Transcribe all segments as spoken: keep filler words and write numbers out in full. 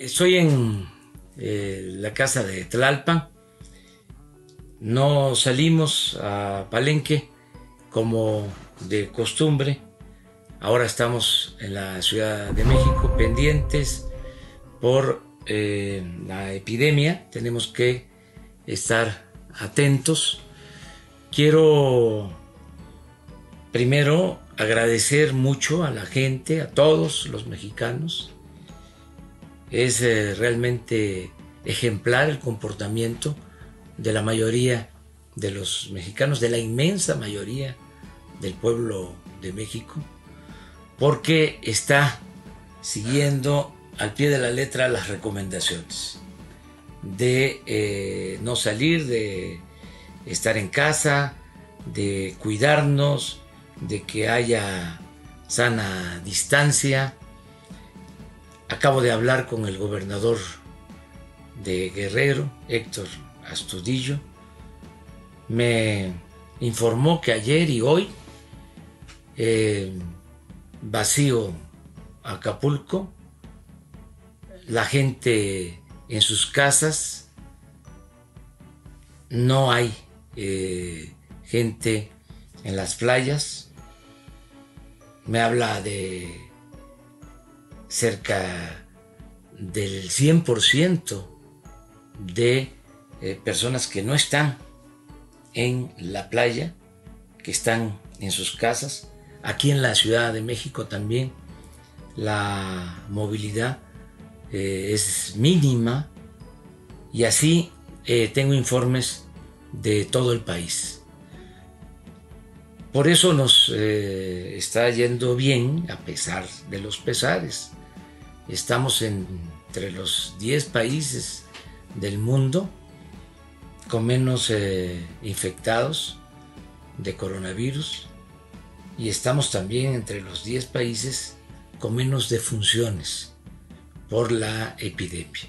Estoy en eh, la casa de Tlalpan. No salimos a Palenque como de costumbre. Ahora estamos en la Ciudad de México pendientes por eh, la epidemia. Tenemos que estar atentos. Quiero primero agradecer mucho a la gente, a todos los mexicanos. Es eh, realmente ejemplar el comportamiento de la mayoría de los mexicanos, de la inmensa mayoría del pueblo de México, porque está siguiendo al pie de la letra las recomendaciones de eh, no salir, de estar en casa, de cuidarnos, de que haya sana distancia. Acabo de hablar con el gobernador de Guerrero, Héctor Astudillo. Me informó que ayer y hoy eh, vacío Acapulco, la gente en sus casas, no hay eh, gente en las playas. Me habla de cerca del cien por ciento de eh, personas que no están en la playa, que están en sus casas. Aquí en la Ciudad de México también la movilidad eh, es mínima, y así eh, tengo informes de todo el país. Por eso nos eh, está yendo bien a pesar de los pesares. Estamos en, entre los diez países del mundo con menos eh, infectados de coronavirus, y estamos también entre los diez países con menos defunciones por la epidemia.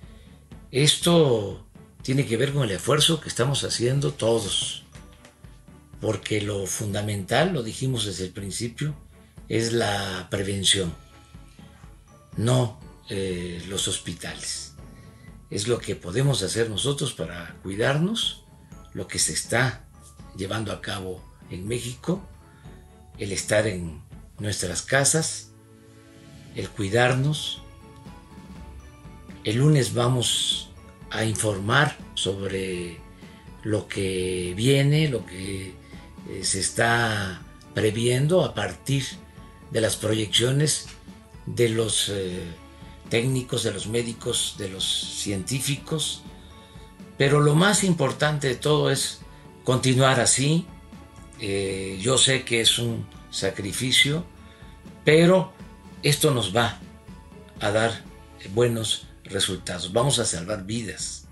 Esto tiene que ver con el esfuerzo que estamos haciendo todos, porque lo fundamental, lo dijimos desde el principio, es la prevención, no eh, los hospitales. Es lo que podemos hacer nosotros para cuidarnos, lo que se está llevando a cabo en México, el estar en nuestras casas, el cuidarnos. El lunes vamos a informar sobre lo que viene, lo que eh, se está previendo a partir de las proyecciones de los eh, técnicos, de los médicos, de los científicos. Pero lo más importante de todo es continuar así. Eh, yo sé que es un sacrificio, pero esto nos va a dar buenos resultados. Vamos a salvar vidas.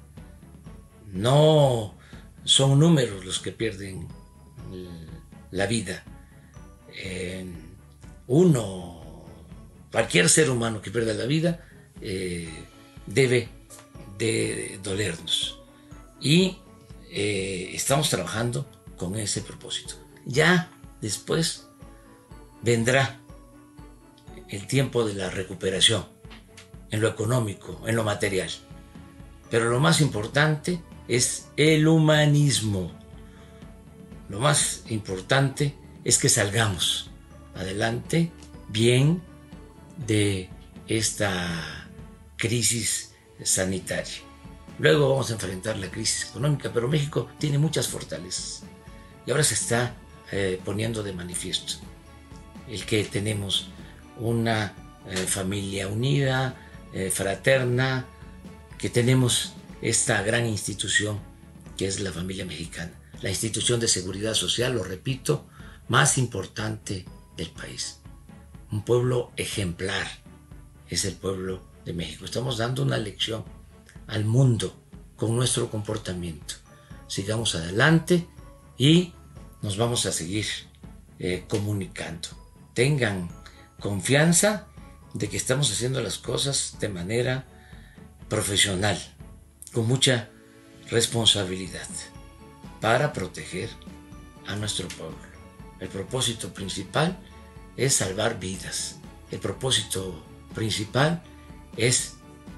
No son números los que pierden la vida. Eh, uno Cualquier ser humano que pierda la vida eh, debe de dolernos. Y eh, estamos trabajando con ese propósito. Ya después vendrá el tiempo de la recuperación en lo económico, en lo material. Pero lo más importante es el humanismo. Lo más importante es que salgamos adelante bien de esta crisis sanitaria. Luego vamos a enfrentar la crisis económica, pero México tiene muchas fortalezas y ahora se está eh, poniendo de manifiesto el que tenemos una eh, familia unida, eh, fraterna, que tenemos esta gran institución que es la familia mexicana, la institución de seguridad social, lo repito, más importante del país. Un pueblo ejemplar es el pueblo de México. Estamos dando una lección al mundo con nuestro comportamiento. Sigamos adelante y nos vamos a seguir eh, comunicando. Tengan confianza de que estamos haciendo las cosas de manera profesional, con mucha responsabilidad, para proteger a nuestro pueblo. El propósito principal es salvar vidas. El propósito principal es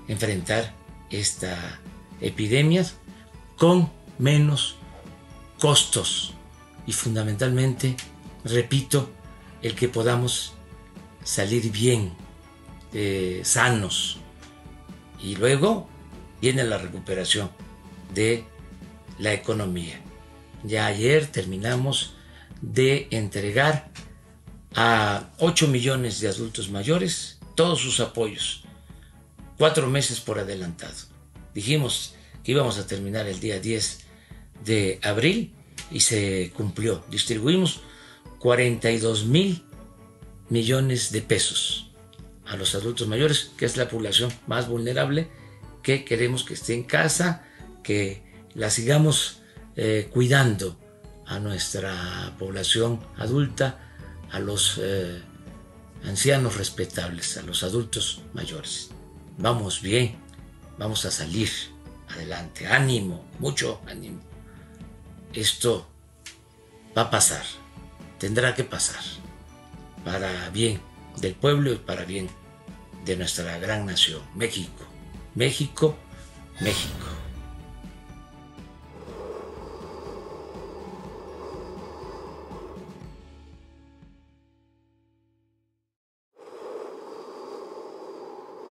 enfrentar esta epidemia con menos costos y fundamentalmente, repito, el que podamos salir bien, eh, sanos, y luego viene la recuperación de la economía. Ya ayer terminamos de entregar a ocho millones de adultos mayores todos sus apoyos, cuatro meses por adelantado. Dijimos que íbamos a terminar el día diez de abril y se cumplió. Distribuimos cuarenta y dos mil millones de pesos a los adultos mayores, que es la población más vulnerable, que queremos que esté en casa, que la sigamos eh, cuidando a nuestra población adulta, a los eh, ancianos respetables, a los adultos mayores. Vamos bien, vamos a salir adelante. Ánimo, mucho ánimo. Esto va a pasar, tendrá que pasar, para bien del pueblo y para bien de nuestra gran nación, México. México, México.